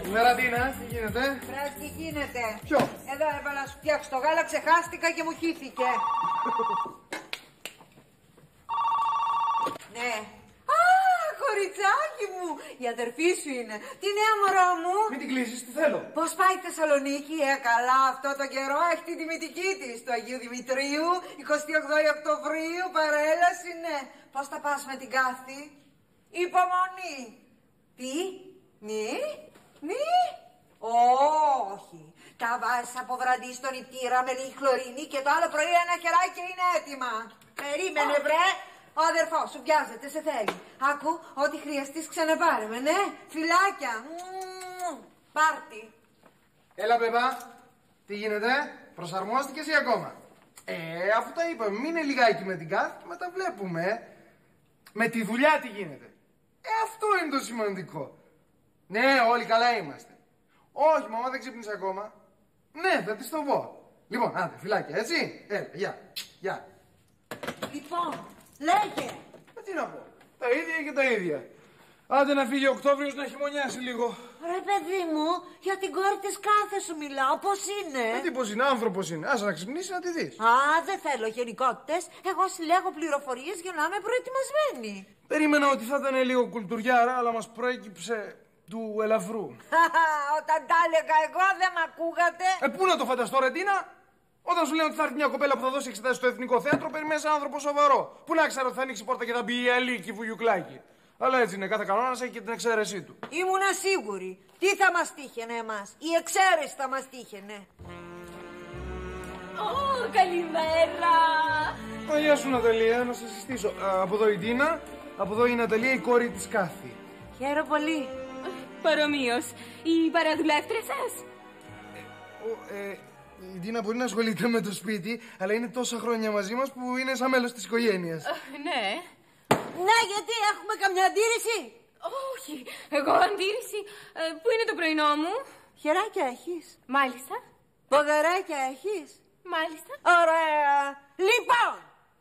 Καλημέρα, Τίνα, τι γίνεται? Βρες, τι γίνεται? Ποιο? Εδώ έβαλα να σου φτιάξω το γάλα, ξεχάστηκα και μου χύθηκε. Ναι. Α, κοριτσάκι μου! Η αδερφή σου είναι. Τι νέα, μωρό μου? Μην την κλείσεις, τι θέλω. Πώς πάει η Θεσσαλονίκη? Καλά, αυτό το καιρό έχει την τιμητική της. Του Αγίου Δημητρίου, 28 Οκτωβρίου, παρέλαση, ναι. Πώς θα πας με την Κάθη? Υπομονή. Τι? Ναι? Όχι. Τα βάζεις από βραντί στον νηπτήρα με λίγη χλωρίνη και το άλλο πρωί ένα κεράκι και είναι έτοιμα. Περίμενε, βρε. Ο αδερφός σου βιάζεται, σε θέλει. Άκου, ό,τι χρειαστείς ξαναπάρε με, ναι. Φιλάκια. Πάρτι. Έλα, μπεμπά. Τι γίνεται, προσαρμόστηκες ή ακόμα? Αφού τα είπαμε, μείνε λιγάκι με την Κάθη και μετά βλέπουμε. Με τη δουλειά τι γίνεται. Αυτό είναι το σημαντικό. Ναι, όλοι καλά είμαστε. Όχι, μαμά, δεν ξύπνησε ακόμα. Ναι, θα της το πω. Λοιπόν, άντε, φιλάκια, έτσι. Έλα, γεια. Λοιπόν, λέγε. Τι να πω. Τα ίδια και τα ίδια. Άντε να φύγει ο Οκτώβριος να χειμωνιάσει λίγο. Ρε παιδί μου, για την κόρη της Κάθε σου μιλάω, πώς είναι? Τι πώς είναι, άνθρωπος είναι. Άσε να ξυπνήσει να τη δεις. Α, δεν θέλω γενικότητες. Εγώ συλλέγω πληροφορίες για να είμαι προετοιμασμένη. Περίμενα ότι θα ήταν λίγο κουλτουριάρα, αλλά μας προέκυψε του ελαφρού. Όταν τα έλεγα εγώ δεν μ' ακούγατε. Πού να το φανταστώ, ρε Τίνα? Όταν σου λένε ότι θα έρθει μια κοπέλα που θα δώσει εξετάσεις στο Εθνικό Θέατρο, περιμένεις έναν άνθρωπο σοβαρό. Πού να ξέρω ότι θα ανοίξει η πόρτα και θα μπει η Αλίκη Βουγιουκλάκη. Αλλά έτσι είναι, κάθε κανόνας έχει και την εξαίρεσή του. Ήμουνα σίγουρη. Τι θα μας τύχαινε εμάς? Η εξαίρεση θα μας τύχαινε. Καλημέρα. Γεια σου, Ναταλία, να σε συστήσω. Από εδώ η Τίνα, από εδώ η Ναταλία, η κόρη της Κάθη. Χαίρομαι πολύ. Παρομοίως, η παραδουλεύτρια σας. Η Τίνα μπορεί να ασχολείται με το σπίτι, αλλά είναι τόσα χρόνια μαζί μας που είναι σαν μέλος της οικογένειας. Ναι. Ναι, γιατί έχουμε καμιά αντίρρηση? Όχι, εγώ αντίρρηση. Πού είναι το πρωινό μου? Χεράκια έχεις? Μάλιστα. Ποδαράκια έχεις? Μάλιστα. Ωραία. Λοιπόν,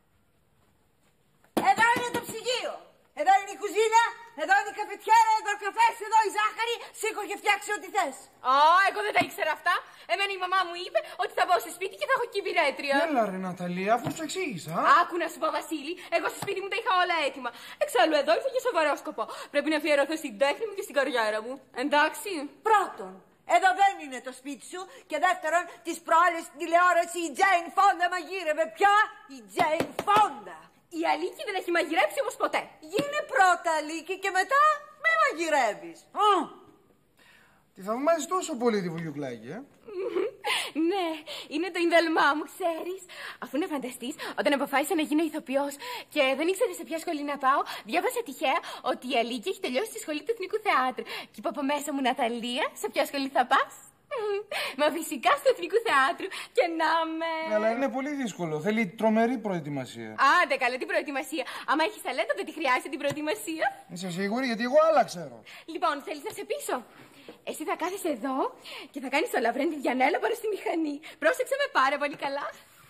εδώ είναι το ψυγείο. Εδώ είναι η κουζίνα. Εδώ είναι η καφετιέρα. Εδώ ο καφές. Εδώ η ζάχαρη. Σήκω και φτιάξε ό,τι θες. Εγώ δεν τα ήξερα αυτά. Εμένα η μαμά μου είπε ότι θα μπω στο σπίτι και θα έχω εκεί πυρέτρια. Έλα ρε Ναταλία, αφού σου εξήγησα. Άκου να σου πω, Βασίλη, εγώ στο σπίτι μου τα είχα όλα έτοιμα. Εξάλλου εδώ ήρθα για σοβαρό σκοπό. Πρέπει να αφιερωθώ στην τέχνη μου και στην καριέρα μου. Εντάξει. Πρώτον, εδώ δεν είναι το σπίτι σου. Και δεύτερον, τις προάλλες στην τηλεόραση η Τζέιν Φόντα μαγείρευε. Ποια? Η Τζέιν Φόντα. Η Αλίκη δεν έχει μαγειρέψει όμως ποτέ. Γίνε πρώτα Αλίκη και μετά με μαγειρεύεις. Τη θαυμάζεις τόσο πολύ τη Βουγιουκλάκη, Ναι, είναι το ίνδαλμά μου, ξέρεις. Αφού να φανταστείς, όταν αποφάσισα να γίνω ηθοποιός και δεν ήξερα σε ποια σχολή να πάω, διάβασα τυχαία ότι η Αλίκη έχει τελειώσει τη σχολή του Εθνικού Θεάτρου. Και είπα από μέσα μου, Ναταλία, σε ποια σχολή θα πας? Μα φυσικά στο Εθνικού Θεάτρου και να με. Αλλά είναι πολύ δύσκολο. Θέλει τρομερή προετοιμασία. Άντε καλά, την προετοιμασία. Άμα έχεις ταλέντο, δεν τη χρειάζεται την προετοιμασία. Είσαι σίγουρη? Γιατί εγώ άλλα ξέρω. Λοιπόν, θέλεις να σε πείσω? Εσύ θα κάθεσαι εδώ και θα κάνεις το Λαβρέντι Διανέλα πάνω στη μηχανή. Πρόσεξε με πάρα πολύ καλά.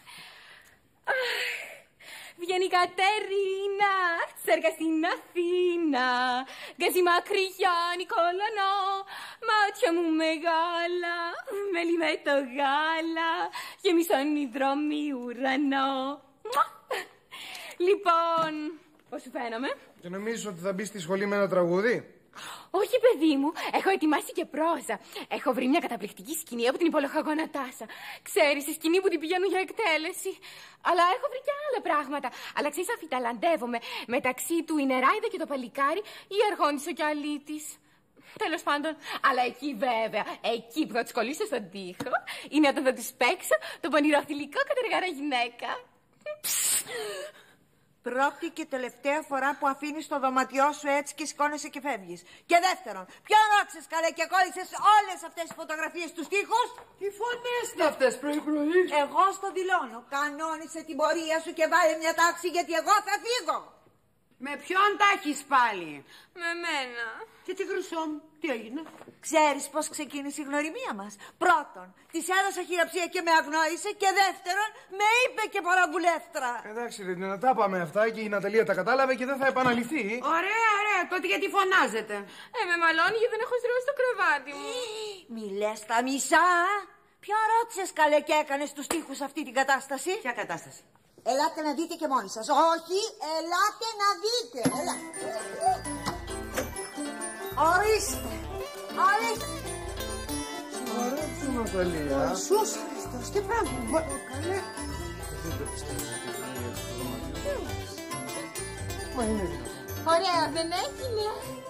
Βγαίνει η Κατερίνα, σέρκα στην Αθήνα. Γκαζι μακριά, Νικόλανο, μάτια μου μεγάλα, μέλι με το γάλα, γεμισώνει δρόμοι ουρανό. Λοιπόν, πώς σου φαίνομαι? Και νομίζεις ότι θα μπει στη σχολή με ένα τραγούδι? Όχι, παιδί μου, έχω ετοιμάσει και πρόζα. Έχω βρει μια καταπληκτική σκηνή από την υπολογαγό Νατάσα. Ξέρεις, η σκηνή που την πηγαίνουν για εκτέλεση. Αλλά έχω βρει και άλλα πράγματα. Αλλά ξέρεις, αφιταλαντεύομαι μεταξύ του η Νεράιδα και το παλικάρι ή η Αργόνησο και Αλήτης. Τέλος πάντων, αλλά εκεί βέβαια, εκεί που θα τους κολλήσω στον τοίχο, είναι όταν θα τους παίξω το πονηροθυλικό κατεργάρα γυναίκα. Πρώτη και τελευταία φορά που αφήνεις το δωματιό σου έτσι και σηκώνεσαι και φεύγεις. Και δεύτερον, ποιο ρώτησες καλέ και κόλλησες όλες αυτές τις φωτογραφίες στους τοίχους? Τι φωνές είναι αυτές πρωί-πρωί? Εγώ στο δηλώνω. Κανόνισε την πορεία σου και βάλε μια τάξη γιατί εγώ θα φύγω. Με ποιον τα έχεις πάλι? Με μένα. Και τη Χρυσό μου, τι έγινε? Ξέρεις πώς ξεκίνησε η γνωριμία μας? Πρώτον, της έδωσα χειραψία και με αγνόησε. Και δεύτερον, με είπε και παραβουλεύτρα. Εντάξει, ρε, να τα πάμε αυτά και η Ναταλία τα κατάλαβε και δεν θα επαναληφθεί. Ωραία, ωραία. Τότε γιατί φωνάζετε? Με μαλώνει γιατί δεν έχω στρώσει το κρεβάτι μου. Μη λες τα μισά. Ποιον ρώτησες, καλέ, και έκανες τους τοίχους αυτή την κατάσταση? Ποια κατάσταση? Ελάτε να δείτε και μόνοι σας. Όχι, ελάτε να δείτε. Ορίστε. Ορίστε. Αρέσει, Ναταλία. Ιησούς Χριστός, τι πράγμα. Καλέ. Δεν το πιστεύω ότι είναι έτσι το δωμάτιο. Μα είναι δυνατόν. Ωραία, δεν έγινε.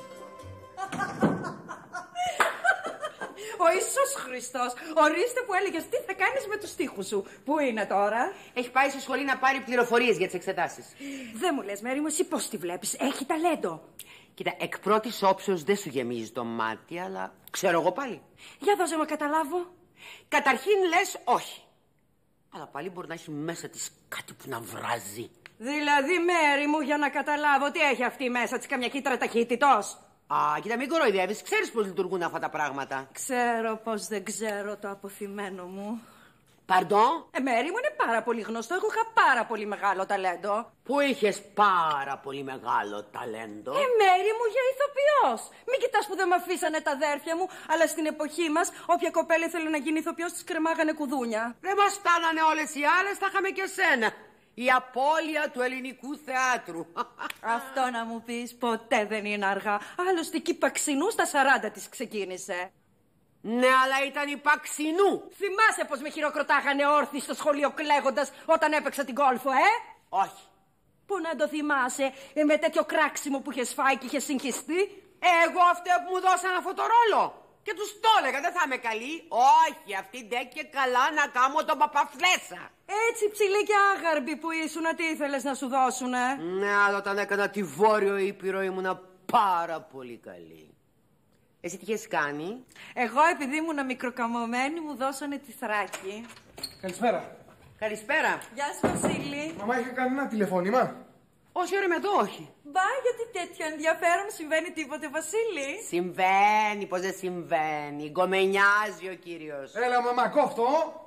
Ο Ιησούς Χριστός, ορίστε που έλεγες τι θα κάνεις με τους τοίχους σου. Πού είναι τώρα? Έχει πάει στη σχολή να πάρει πληροφορίες για τις εξετάσεις. Δεν μου λες, Μέρη μου, εσύ πώς τη βλέπεις? Έχει ταλέντο. Κοίτα, εκ πρώτης όψεως δεν σου γεμίζει το μάτι, αλλά ξέρω εγώ πάλι. Για δώσε μου καταλάβω. Καταρχήν λες όχι. Αλλά πάλι μπορεί να έχει μέσα της κάτι που να βράζει. Δηλαδή, Μέρη μου, για να καταλάβω τι έχει αυτή μέσα της, καμιά κύτταρα ταχύτητος? Α, κοίτα, μην κοροϊδεύεις. Ξέρεις πώς λειτουργούν αυτά τα πράγματα. Ξέρω πως δεν ξέρω το αποθυμένο μου. Παρντό? Μέρη μου, είναι πάρα πολύ γνωστό. Εγώ είχα πάρα πολύ μεγάλο ταλέντο. Που είχες πάρα πολύ μεγάλο ταλέντο. Μέρη μου, για ηθοποιός. Μην κοιτάς που δεν με αφήσανε τα αδέρφια μου, αλλά στην εποχή μας, όποια κοπέλα ήθελε να γίνει ηθοποιός, της κρεμάγανε κουδούνια. Δεν μας φτάνανε όλες οι άλλες, θα είχαμε και σένα. Η απώλεια του ελληνικού θεάτρου. Αυτό να μου πεις, ποτέ δεν είναι αργά. Άλλωστε εκεί Παξινού στα 40 της ξεκίνησε. Ναι, αλλά ήταν η Παξινού. Θυμάσαι πως με χειροκροτάγανε όρθιοι στο σχολείο κλαίγοντας όταν έπαιξα την κόλφο, Όχι. Πού να το θυμάσαι, με τέτοιο κράξιμο που είχες φάει και είχες συγχυστεί. Εγώ αυτό που μου δώσαν αυτό το ρόλο. Και τους το έλεγα, δεν θα είμαι καλή. Όχι, αυτή ντε και καλά να κάνω τον παπαφλέσα. Έτσι ψηλή και άγαρμπη που ήσουν, τι ήθελες να σου δώσουνε? Ναι, αλλά όταν έκανα τη Βόρειο Ήπειρο ήμουνα πάρα πολύ καλή. Εσύ τι είχες κάνει? Εγώ επειδή ήμουν μικροκαμωμένη μου δώσανε τη Θράκη. Καλησπέρα. Καλησπέρα. Γεια σου Βασίλη. Μαμά, είχε κανένα τηλεφώνημα? Όχι, ωραία, με εδώ όχι. Μπα, γιατί τέτοιο ενδιαφέρον, συμβαίνει τίποτε Βασίλη? Συμβαίνει, πως δεν συμβαίνει. Γκομενιάζει ο κύριος. Έλα, μαμά, κόφτω.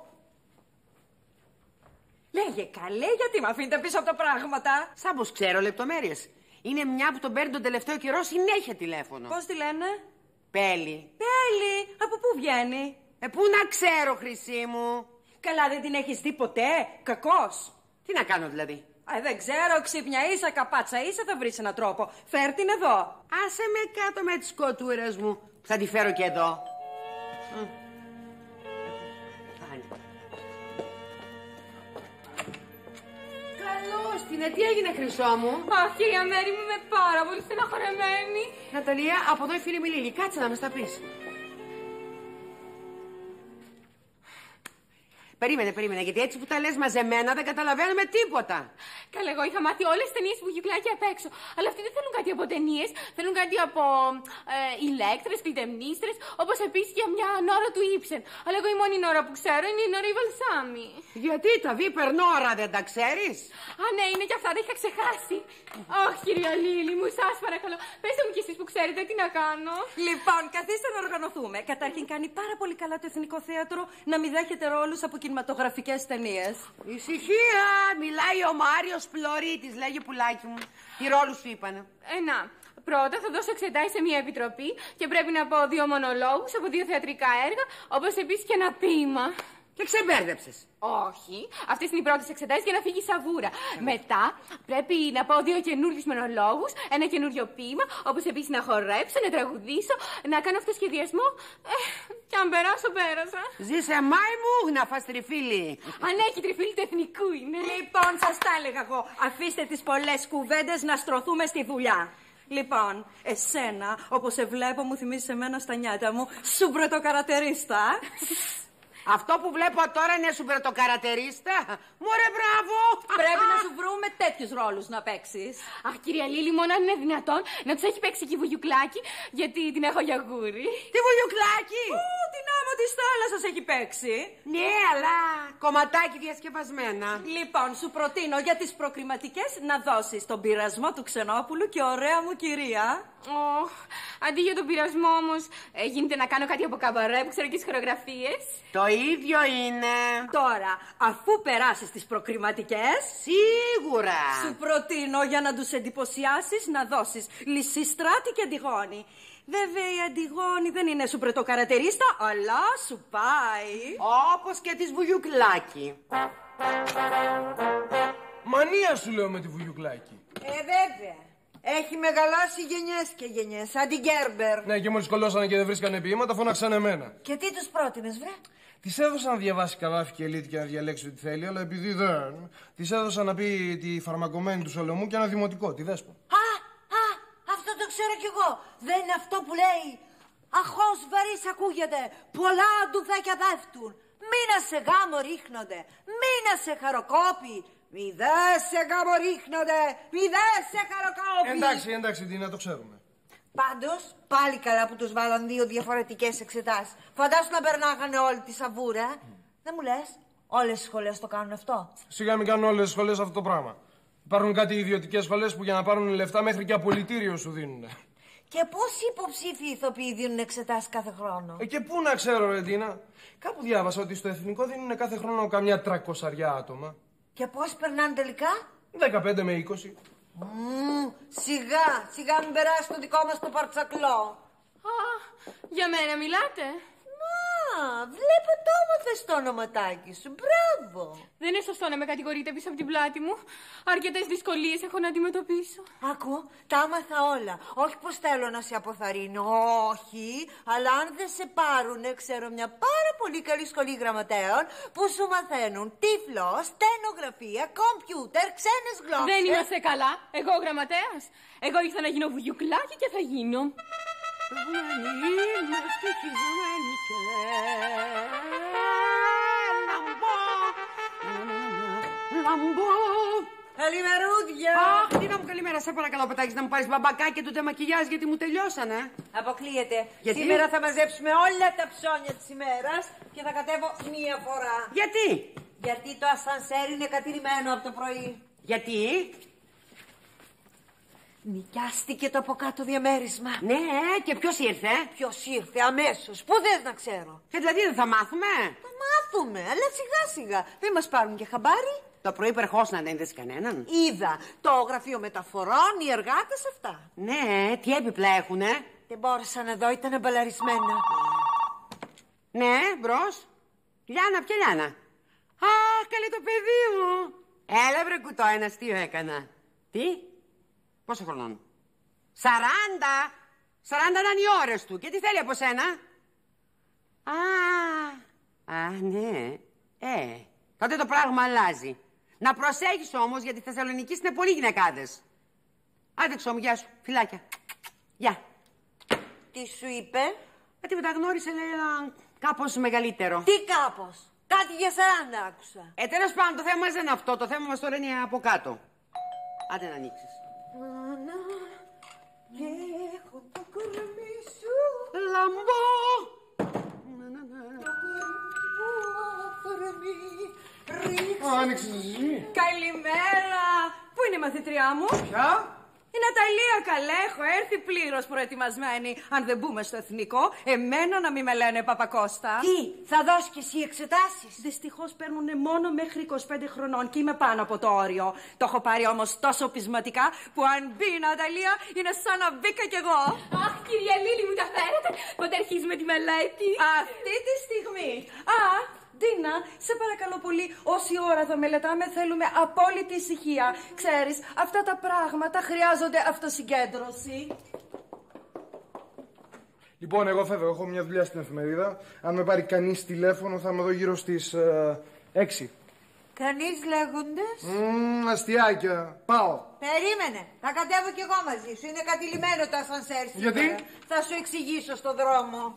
Λέγε καλέ, γιατί με αφήνετε πίσω από τα πράγματα? Σαν πως ξέρω λεπτομέρειες. Είναι μια που τον παίρνει τον τελευταίο καιρό συνέχεια τηλέφωνο. Πώς τη λένε? Πέλη. Πέλη, από πού βγαίνει? Πού να ξέρω, χρυσή μου. Καλά, δεν την έχεις δει ποτέ? Κακός. Τι να κάνω δηλαδή? Δεν ξέρω, ξύπνια ίσα, καπάτσα ίσα, θα βρεις έναν τρόπο. Φέρ την εδώ. Άσε με κάτω με τις κοτούρες μου. Θα τη φέρω και εδώ. Καλώς την, τι έγινε, χρυσό μου? Αχ, κυρία Μέρη μου, είμαι πάρα πολύ στεναχωρεμένη. Ναταλία, από εδώ η φίλη μου Λίλη. Κάτσε να μας τα πεις. Περίμενε, γιατί έτσι που τα λες μαζεμένα δεν καταλαβαίνουμε τίποτα. Καλά, εγώ είχα μάθει όλες τις ταινίες που γιουκλάκια απ' έξω. Αλλά αυτοί δεν θέλουν κάτι από ταινίες, θέλουν κάτι από ηλέκτρες, κλειτεμνίστρες, όπως επίσης και μια Νόρα του Ήψεν. Αλλά εγώ η μόνη Νόρα που ξέρω είναι η Νόρα η Βαλσάμι. Γιατί τα Βίπερ Νόρα δεν τα ξέρεις? Α, ναι, είναι και αυτά, τα είχα ξεχάσει. Αχ, κυρία Λίλη μου, σας παρακαλώ, πέστε μου κι εσείς που ξέρετε τι να κάνω. Λοιπόν, καθίστε να οργανωθούμε. Καταρχήν κάνει πάρα πολύ καλά το Εθνικό Θέατρο να μην δέχεται ρόλους από κινηματογραφικές ταινίες. Ησυχία! Μιλάει ο Μάριος Πλωρίτης, λέγε πουλάκι μου. Τι ρόλους σου είπανε? Να, πρώτα θα δώσω εξετάσεις σε μια επιτροπή και πρέπει να πω 2 μονολόγους από 2 θεατρικά έργα, όπως επίσης και ένα ποίημα. Και ξεμπέρδεψες. Όχι, αυτές είναι οι πρώτες εξετάσεις για να φύγει η σαβούρα. Μετά πρέπει να πω 2 καινούριους μονολόγους, ένα καινούριο ποίημα, όπως επίσης να χορέψω, να τραγουδήσω, να κάνω αυτοσχεδιασμό. Και αν περάσω, πέρασα. Ζήσε μάη μου, να φας τριφύλι. Αν έχει τριφύλι του εθνικού είναι. Λοιπόν, σας τα έλεγα εγώ. Αφήστε τις πολλές κουβέντες να στρωθούμε στη δουλειά. Λοιπόν, εσένα, όπως σε βλέπω, μου θυμίζεις εμένα στα νιάτα μου, σουμπρετοκαρατερίστα. Αυτό που βλέπω τώρα είναι σουμπρετοκαρατερίστα. Μωρέ, μπράβο! Πρέπει να σου βρούμε τέτοιους ρόλους να παίξεις. Αχ, κυρία Λίλη, μόνο αν είναι δυνατόν να τους έχει παίξει και η Βουγιουκλάκη, γιατί την έχω για γούρι. Τι Βουγιουκλάκη! την άμμο της θάλασσας έχει παίξει. Ναι, αλλά κομματάκι διασκευασμένα. Λοιπόν, σου προτείνω για τις προκριματικές να δώσεις τον πειρασμό του Ξενόπουλου και ωραία μου κυρία. Αντί για τον πειρασμό όμως, γίνεται να κάνω κάτι από καμπαρέ που ξέρω και τις χορογραφίες. Το ίδιο είναι. Τώρα, αφού περάσεις τις προκριματικές, Σίγουρα. σου προτείνω για να τους εντυπωσιάσεις να δώσεις Λυσιστράτη και Αντιγόνη. Βέβαια η Αντιγόνη δεν είναι σου πρωτοκαρατερίστα, αλλά σου πάει. Όπως και της Βουγιουκλάκη. Μανία σου λέω με τη Βουγιουκλάκη. Βέβαια. Έχει μεγαλώσει γενιές και γενιές, σαν την Γκέρμπερ. Ναι, και μόλις κολλώσανε και δεν βρίσκανε ποίηματα, φώναξαν εμένα. Και τι τους πρότεινες, βρε? Της έδωσα να διαβάσει Καβάφη και Ελίτη και να διαλέξει ό,τι θέλει, αλλά επειδή δεν. Της έδωσα να πει τη φαρμακομένη του Σολομού και ένα δημοτικό, τη Δέσπο. Αυτό το ξέρω κι εγώ. Δεν είναι αυτό που λέει. Αχώς βαρύς ακούγεται. Πολλά ντουφέκια πέφτουν. Μήνα σε γάμο ρίχνονται. Μήνα σε χαροκόπη. Μη δε σε γάμο ρίχνονται. Μη δε σε χαροκόπη. Εντάξει, Τίνα, το ξέρουμε. Πάντως, πάλι καλά που τους βάλαν 2 διαφορετικές εξετάσεις. Φαντάσου να περνάγανε όλη τη σαβούρα. Δεν μου λες, όλες οι σχολές το κάνουν αυτό? Σιγά μην κάνουν όλες οι σχολές αυτό το πράγμα. Υπάρχουν κάτι ιδιωτικές σχολές που για να πάρουν λεφτά μέχρι και απολυτήριο σου δίνουν. Και πόσοι υποψήφοι ηθοποιοί δίνουν εξετάσεις κάθε χρόνο? Και πού να ξέρω, ρε Τίνα. Κάπου διάβασα ότι στο εθνικό δίνουν κάθε χρόνο καμιά 300 άτομα. Και πόσοι περνάνε τελικά? 15 με 20. Σιγά μην περάσει το δικό μας το παρτσακλό. Για μένα μιλάτε? Βλέπω το έμαθες το ονοματάκι σου. Μπράβο. Δεν είναι σωστό να με κατηγορείτε πίσω από την πλάτη μου. Αρκετές δυσκολίες έχω να αντιμετωπίσω. Άκου, τα άμαθα όλα. Όχι πως θέλω να σε αποθαρρύνω, όχι. Αλλά αν δεν σε πάρουνε, ξέρω μια πάρα πολύ καλή σχολή γραμματέων που σου μαθαίνουν τύφλο, στενογραφία, κομπιούτερ, ξένες γλώσσες. Δεν είμαστε καλά. Εγώ ο γραμματέας. Εγώ ήρθα να γίνω βουγιουκλάκι και θα γίνω. Καλημερούδια. Αχ, Τίνα μου, καλημέρα. Σε παρακαλώ, πετάξεις να μου πάρεις μπαμπακάκι και το μακιγιάζ γιατί μου τελειώσανε. Αποκλείεται. Γιατί? Σήμερα θα μαζέψουμε όλα τα ψώνια της ημέρας και θα κατέβω μία φορά. Γιατί? Γιατί το ασανσέρ είναι κατηρημένο από το πρωί. Γιατί? Νοικιάστηκε το από κάτω διαμέρισμα. Ναι, και ποιος ήρθε? Ποιος ήρθε αμέσως? Πού θες να ξέρω? Και δηλαδή δεν θα μάθουμε? Θα μάθουμε, αλλά σιγά σιγά. Δεν μας πάρουν και χαμπάρι. Το πρωί περχώσαν, δεν είδες κανέναν? Είδα το γραφείο μεταφορών, οι εργάτες αυτά. Ναι, τι έπιπλα έχουνε? Δεν μπόρεσα να δω, ήταν μπαλαρισμένα. Ναι, μπρος. Λιάνα, ποια Λιάνα? Αχ, καλέ το παιδί μου. Έλα βρε κουτό, ένα αστείο έκανα. Τι? Πόσο χρονών? 40. 40 ήταν οι ώρες του. Και τι θέλει από σένα? Ναι. Τότε το πράγμα αλλάζει. Να προσέχεις όμως, γιατί στη Θεσσαλονίκη είναι πολλοί γυναικάδες. Άντε ξώ μου, γεια σου. Φιλάκια. Γεια. Τι σου είπε? Γιατί μεταγνώρισε, λέει, ένα κάπως μεγαλύτερο. Τι κάπως? Κάτι για 40 άκουσα. Τέλος πάντων, το θέμα μας δεν είναι αυτό. Το θέμα μας τώρα είναι από κάτω. Άντε να ανοίξεις. Και έχω το κορμί σου. Λαμπό. Άνοιξες εσύ? Καλημέρα. Πού είναι η μαθητριά μου? Ποια? Η Ναταλία, καλέ, έχω έρθει πλήρως προετοιμασμένη. Αν δεν μπούμε στο εθνικό, εμένα να μην με λένε Παπακώστα. Τι, θα δώσει και εσύ εξετάσεις? Δυστυχώς παίρνουν μόνο μέχρι 25 χρονών και είμαι πάνω από το όριο. Το έχω πάρει όμως τόσο πεισματικά που αν μπει η Ναταλία είναι σαν να μπήκα κι εγώ. Αχ, κυρία Λίλη, μου τα φέρετε. Πότε αρχίζουμε τη μελέτη? Αυτή τη στιγμή. Ντίνα, σε παρακαλώ πολύ, όση ώρα θα μελετάμε θέλουμε απόλυτη ησυχία. Ξέρεις, αυτά τα πράγματα χρειάζονται αυτοσυγκέντρωση. Λοιπόν, εγώ φεύγω. Έχω μια δουλειά στην εφημερίδα. Αν με πάρει κανείς τηλέφωνο, θα είμαι εδώ γύρω στις 6. Κανείς λέγοντες? Αστιάκια. Πάω. Περίμενε, θα κατέβω κι εγώ μαζί σου. Είναι κατηλημένο το ασανσέρ σήμερα. Γιατί? Θα σου εξηγήσω στο δρόμο.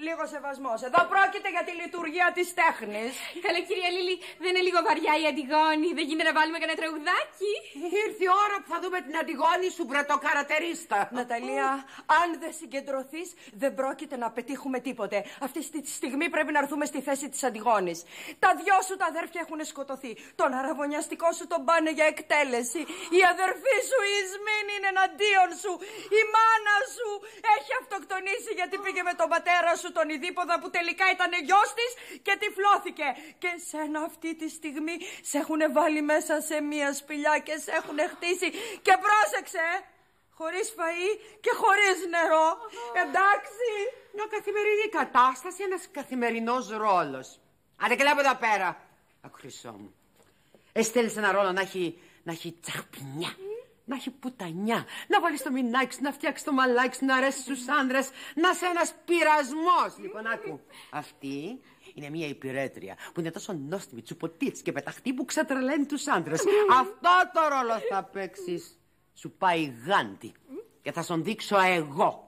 Λίγο σεβασμός. Εδώ πρόκειται για τη λειτουργία της τέχνης. Καλά, κυρία Λίλη, δεν είναι λίγο βαριά η Αντιγόνη? Δεν γίνεται να βάλουμε κανένα τραγουδάκι? Ήρθε η ώρα που θα δούμε την Αντιγόνη σου μπρετοκαρατερίστα. Ναταλία, αν δεν συγκεντρωθείς, δεν πρόκειται να πετύχουμε τίποτε. Αυτή τη στιγμή πρέπει να έρθουμε στη θέση της Αντιγόνης. Τα δυο σου τα αδέρφια έχουν σκοτωθεί. Τον αραβωνιαστικό σου τον πάνε για εκτέλεση. Η αδερφή σου η Ισμήνη είναι εναντίον σου. Η μάνα σου έχει αυτοκτονήσει γιατί πήγε με τον πατέρα σου τον Ιδίποδα που τελικά ήταν γιος της και τυφλώθηκε. Και σένα αυτή τη στιγμή σε έχουν βάλει μέσα σε μία σπηλιά και σε έχουν χτίσει. Και πρόσεξε, χωρίς φαΐ και χωρίς νερό. Εντάξει. Μια καθημερινή κατάσταση, ένας καθημερινός ρόλος. Άντε καλά από εδώ πέρα. Ακρυσό μου. Στέλνεις ένα ρόλο να έχει τσαχπινιά. Να έχει πουτανιά, να βάλεις το μινάκι σου, να φτιάξεις το μαλάκι σου, να αρέσει στους άντρες, να είσαι ένας πειρασμός. Λοιπόν, άκου. Αυτή είναι μια υπηρέτρια που είναι τόσο νόστιμη, τσουποτής και πεταχτή που ξετρελαίνει τους άντρες. Αυτό το ρόλο θα παίξεις. Σου πάει γάντι και θα στον δείξω εγώ.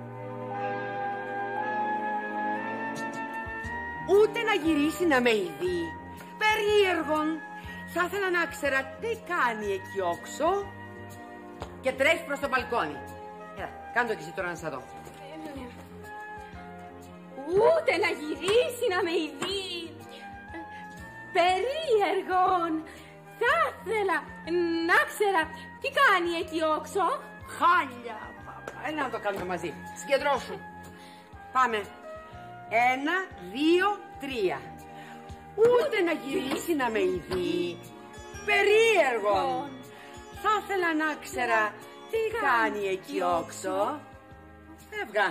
Ούτε να γυρίσει να με ειδεί. Περίεργον. Θα ήθελα να ξέρα τι κάνει εκεί όξω. Και τρέχει προς το μπαλκόνι. Έλα, κάνε το και εσύ τώρα να σε δω. Ούτε να γυρίσει να με ειδεί. Περίεργον. Θα ήθελα να ξέρα τι κάνει εκεί όξω. Χάλια, πάπα. Έλα να το κάνουμε μαζί. Συγκεντρώσου. Πάμε. 1, 2, 3. Ούτε να γυρίσει να με ειδεί. Περίεργον. Θα ήθελα να ξέρα τι κάνει εκεί όξω. Φεύγα.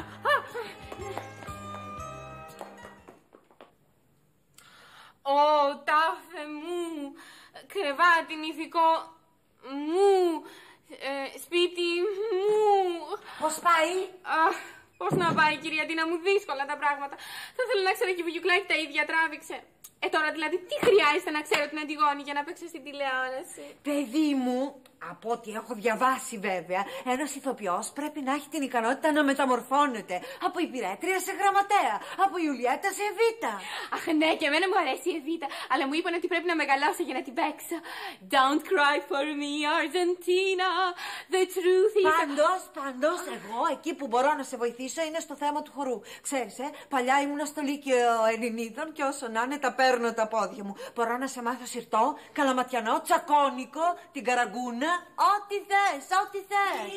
Ω, τάφε μου, κρεβάτι νηφικό μου, σπίτι μου. Πώς πάει? Πώς να πάει, κυρία Τίνα μου, δύσκολα τα πράγματα. Θα ήθελα να ξέρω και η Βουγιουκλάκη τα ίδια τράβηξε. Τώρα δηλαδή τι χρειάζεται να ξέρω την Αντιγόνη για να παίξω στην τηλεόραση? Παιδί μου, από ό,τι έχω διαβάσει βέβαια, ένας ηθοποιός πρέπει να έχει την ικανότητα να μεταμορφώνεται από υπηρέτρια σε γραμματέα, από Ιουλιέτα σε Εβίτα. Αχ ναι, και εμένα μου αρέσει η Εβίτα, αλλά μου είπαν ότι πρέπει να μεγαλώσω για να την παίξω. Don't cry for me, Argentina, the truth is... Πάντως, εγώ εκεί που μπορώ να σε βοηθήσω είναι στο θέμα του χορού. Ξέρεις, παλιά ήμουνα στο Λύκειο Ελληνίδων και όσο να είναι τα παίρνω τα πόδια μου. Μπορώ να σε μάθω σιρτό, καλαματιανό, τσακώνικο, την καραγκούνα. Ό,τι θες.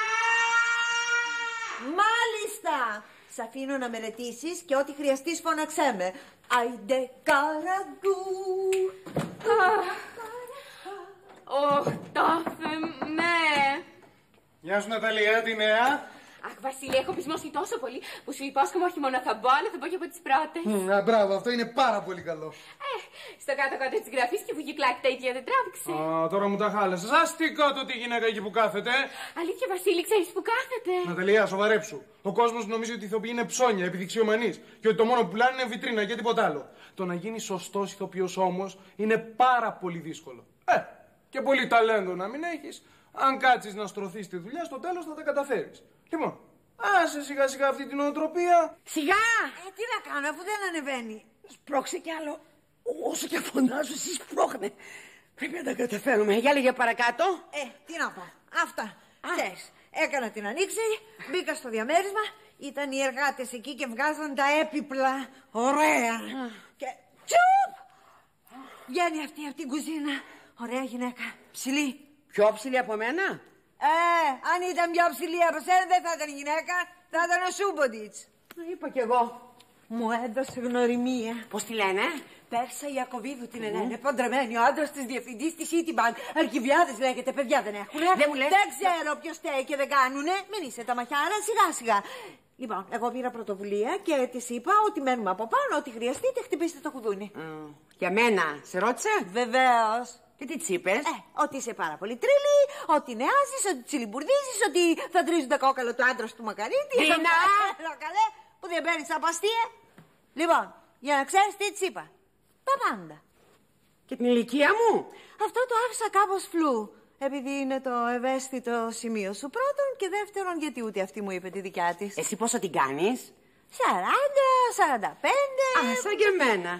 Μάλιστα. Σ' αφήνω να μελετήσεις και ό,τι χρειαστείς φώναξέ με. Άιντε καραγκού. Τάφε, ναι. Γεια σου Ναταλία, τη νέα. Αχ, Βασίλη, έχω πεισμώσει τόσο πολύ που σου υπόσχομαι όχι μόνο θα μπω, αλλά θα μπω και από τις πρώτες. Μπράβο, αυτό είναι πάρα πολύ καλό. Στο κάτω-κάτω της γραφής και Βουγιουκλάκη τα ίδια δεν τράβηξε. Τώρα μου τα χάλασες. Αστικό το τη γυναίκα εκεί που κάθεται. Αλήθεια, Βασίλη, ξέρεις που κάθεται? Ναταλία, σοβαρέψου. Ο κόσμος νομίζει ότι οι ηθοποιοί είναι ψώνια, επιδειξιομανείς και ότι το μόνο που πουλάνε είναι βιτρίνα και τίποτα άλλο. Το να γίνει σωστός ηθοποιός όμως είναι πάρα πολύ δύσκολο. Και πολύ ταλέντο να μην έχεις. Αν κάτσεις να στρωθείς τη δουλειά, στο τέλος θα τα καταφέρεις. Λοιπόν, άσε σιγά σιγά αυτή την νοοτροπία. Σιγά! Τι να κάνω αφού δεν ανεβαίνει. Σπρώξε κι άλλο. Όσο και φωνάζω, εσύ σπρώχνε. Πρέπει να τα καταφέρουμε. Για λέγε παρακάτω. Τι να πω. Αυτά. Ξέρεις, έκανα την ανοίξη, μπήκα στο διαμέρισμα, ήταν οι εργάτες εκεί και βγάζαν τα έπιπλα. Ωραία. Και τσουπ! Βγαίνει αυτή από την κουζίνα. Ωραία γυναίκα. Ψηλή. Πιο ψηλή από μένα. Αν ήταν πιο ψηλή από σένα δεν θα ήταν γυναίκα, θα ήταν ο Σούμποντιτς. Είπα κι εγώ. Μου έδωσε γνωριμία. Πώς τη λένε? Πέρσα Ιακωβίδου την λένε. Παντρεμένη, ο άντρας της διευθυντής της Citibank. Αρκιβιάδες λέγεται, παιδιά δεν έχουνε. Δεν μου λες. Δεν ξέρω ποιος στέει και δεν κάνουνε. Μην είσαι τα μαχιάρα, σιγά σιγά. Λοιπόν, εγώ πήρα πρωτοβουλία και της είπα ότι μένουμε από πάνω, ό,τι χρειαστείτε, χτυπήστε το κουδούνι. Για μένα, σε ρώτησε? Βεβαίως. Και τι της είπες? Ότι είσαι πάρα πολύ τρίλη, ότι νεάζεις, ότι τσιλιμπουρδίζεις, ότι θα τρίζουν τα κόκαλο του άντρα του μακαρίτη. Τίνα! Καλέ, που δεν παίρνεις από αστεία. Λοιπόν, για να ξέρεις τι της είπα. Τα πάντα. Και την ηλικία μου? Αυτό το άφησα κάπως φλού. Επειδή είναι το ευαίσθητο σημείο σου πρώτον και δεύτερον γιατί ούτε αυτή μου είπε τη δικιά της. Εσύ πόσο την κάνεις? 40, 45. Α, σαν και εμένα.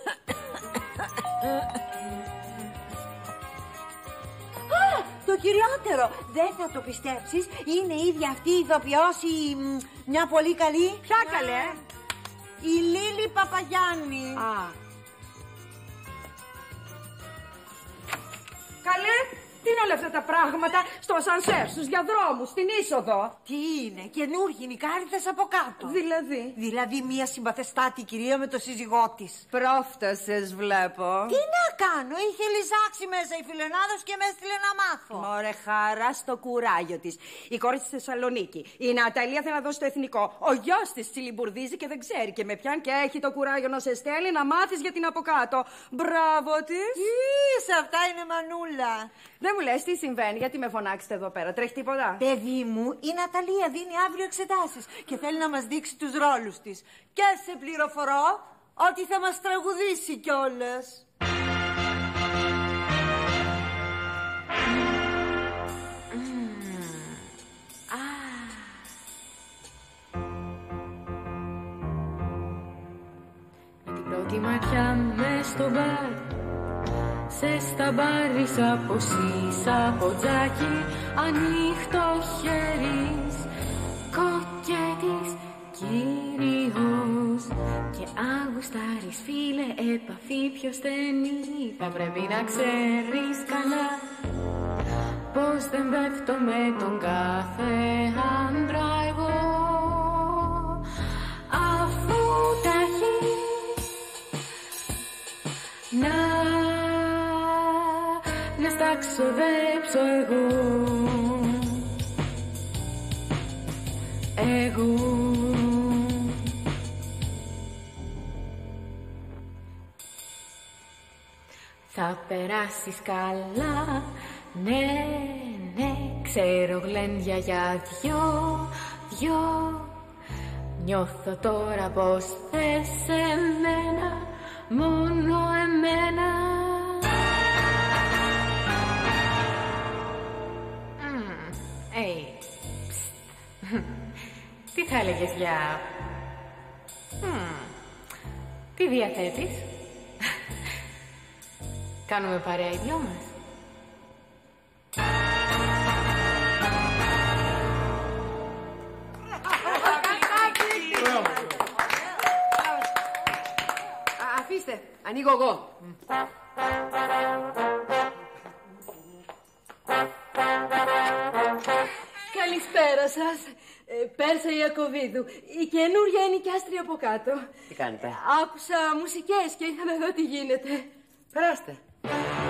Το κυριότερο, δεν θα το πιστέψεις, είναι η ίδια αυτή η ηθοποιός, μια πολύ καλή. Ποια καλέ? Η Λίλη Παπαγιάννη. Καλέ, τι είναι όλα αυτά τα πράγματα στο ασανσέρ, στους διαδρόμους, στην είσοδο? Τι είναι, καινούργιοι νικάριδες από κάτω. Δηλαδή μια συμπαθεστάτη κυρία με το σύζυγό της. Πρόφτασες, βλέπω. Τι να κάνω, είχε λιζάξει μέσα η φιλενάδος και με έστειλε να μάθω. Μωρέ χαρά στο κουράγιο της. Η κόρη στη Θεσσαλονίκη. Η Ναταλία θέλει να δώσει το εθνικό. Ο γιος της τσιλιμπουρδίζει και δεν ξέρει. Και με πιάνει και έχει το κουράγιο να σε στέλνει να μάθεις για την από κάτω. Μπράβο της. Σε αυτά είναι μανούλα. Δεν μου λες τι συμβαίνει, γιατί με φωνάξετε εδώ πέρα, τρέχει τίποτα? Παιδί μου, η Ναταλία δίνει αύριο εξετάσεις και θέλει να μας δείξει τους ρόλους της. Και σε πληροφορώ ότι θα μας τραγουδήσει κιόλας. Με την πρώτη ματιά μες στο μπαρ σε σταμπάρισα από σίσα, από τζάκι, ανοιχτό χέρις, κοκκέτης κύριος. Και αγουστάρεις φίλε, επαφή πιο στενή. Θα πρέπει να ξέρεις καλά πως δεν πέφτω με τον κάθε άντρα εγώ. Αφού τα έχεις να στα ξοδέψω εγώ. Θα περάσεις καλά, ναι, ξέρω γλέντια για δυο. Νιώθω τώρα πως θες εμένα, μόνο εμένα. Τι θα έλεγες για... Τι διαθέτεις? Κάνουμε παρέα οι δυο μας. Αφήστε, ανοίγω εγώ. Καλησπέρα σας. Πέρσα Ιακωβίδου. Η καινούρια ενοικιάστρια από κάτω. Τι κάνετε? Άκουσα μουσικές και ήρθα να δω τι γίνεται. Περάστε.